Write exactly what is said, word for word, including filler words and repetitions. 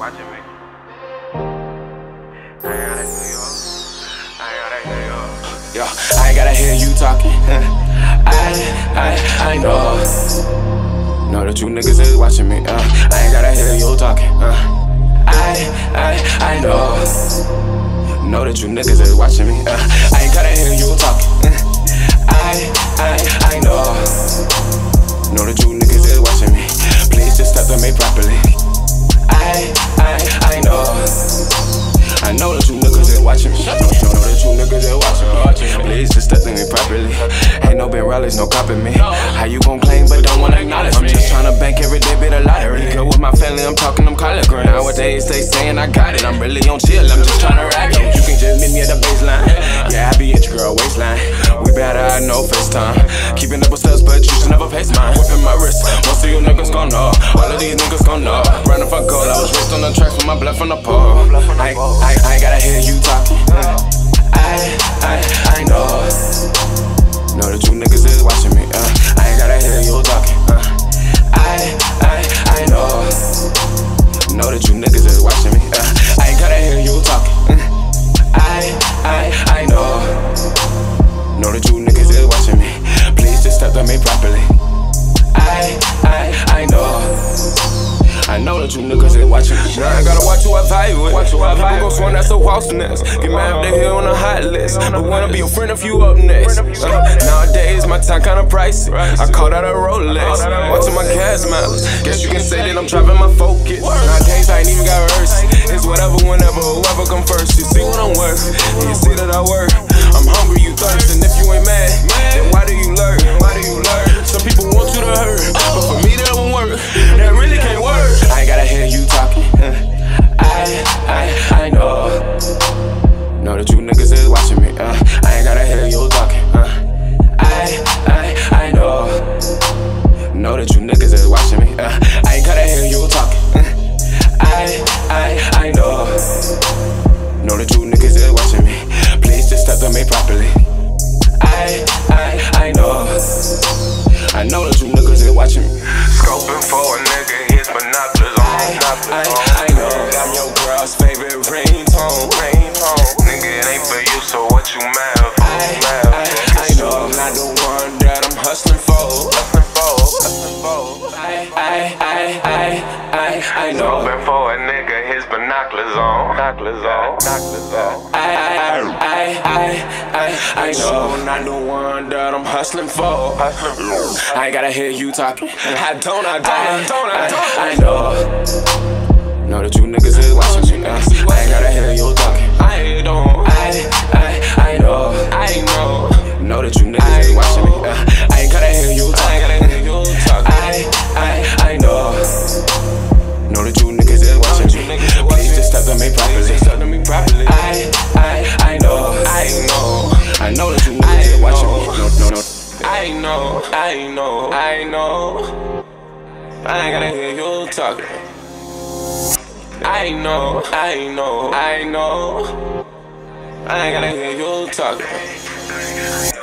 watching me. I ain't gotta hear you. I ain't gotta hear you. Yo, I ain't gotta hear you talking. I, I, I know. Know that you niggas is watching me. Uh, I ain't gotta hear you talking. Uh, I, I, I know. Know that you niggas is watching me. Uh, I ain't gotta hear you talking. Uh, I, I, I know. Know that you niggas is watching me. Please just step to me properly. I, I, I know. I know that you niggas is watching me. Know, know that you niggas is watching me. Please just step to me properly. Ain't no been rallies, no copying me. How you gon' claim but don't wanna acknowledge me? I'm just tryna bank every day, bit of lottery. Good with my family, I'm talking them collard greens. Nowadays they saying I got it. I'm really on chill, I'm just tryna rack it. You can just meet me at the baseline. Yeah, I be at your girl waistline. We better, I know FaceTime. Keeping up with steps, but you should never face mine. Whipping my wrist, most of you niggas gon' know. All of these niggas gon' know. Running for gold, I was raised on the tracks with my blood from the pole. I, I, I ain't gotta hear you talking. I, I, I know. Know that you niggas is watching me. Uh, I ain't gotta hear you talking. Uh, I, I, I know. Know that you niggas is watching me. Uh, I ain't gotta hear you talking. Uh, I, I, I know. Know that you niggas is watching me. Please just step to me properly. I, I, I know. I know that you niggas ain't watching me. Now I gotta watch who I vibe with. People gon' sworn that's a falseness. Get mad if they here on the hot list, but wanna be a friend if you up next. Uh, nowadays my time kinda pricey. I called out a Rolex, watching my gas mileage. Guess you can say that I'm driving my Focus. Nowadays I ain't even got rehearsed. It's whatever, whenever, whoever come first. You see what I'm worth, and you see that I work. I'm hungry, you thirst, and if you ain't mad, then why do you lurk? Why do you lurk? Some people want you to hurt, but for me that won't work. That really can't work. I ain't gotta hear you talking. I, I, I know. Know that you niggas is watching me. Uh, I ain't gotta hear you talking. Uh, I, I, I know. Know that you niggas is watching me. Uh, I ain't gotta hear you talking. Uh, I, I, I know. Know that you niggas is watching me. Please just step to me properly. I, I, I know. I know that you niggas is watching me. Scoping for a nigga, his binoculars on. I, I, I know. I'm your girl's favorite ringtone. Ringtone. Nigga, it ain't for you, so what you mad for? I, I, I know. I'm not the one that I'm hustling for. Hustling for, hustling for. I, I, I, I, I, I know. Scoping for a nigga, his binoculars on. Binoculars on. Binoculars on. I, I, I, I, I, I know. I'm not the one that I'm hustling for. I ain't gotta hear you talking. I don't, I don't, I don't, I don't. I know. Know that you niggas is watching me. Uh, I ain't gotta hear you talking. I don't. I, I, I know. I know. Know that you niggas is watching me. Uh, I ain't gotta hear you talking. I, I, I know. Know that you niggas is watching me. Please just step to me properly. I, I, I know. I know. I know that you niggas is watching me. No, no, no. I know. I know. I know. I ain't gotta hear you talking. I know. I know. I know. I ain't gotta hear you talking.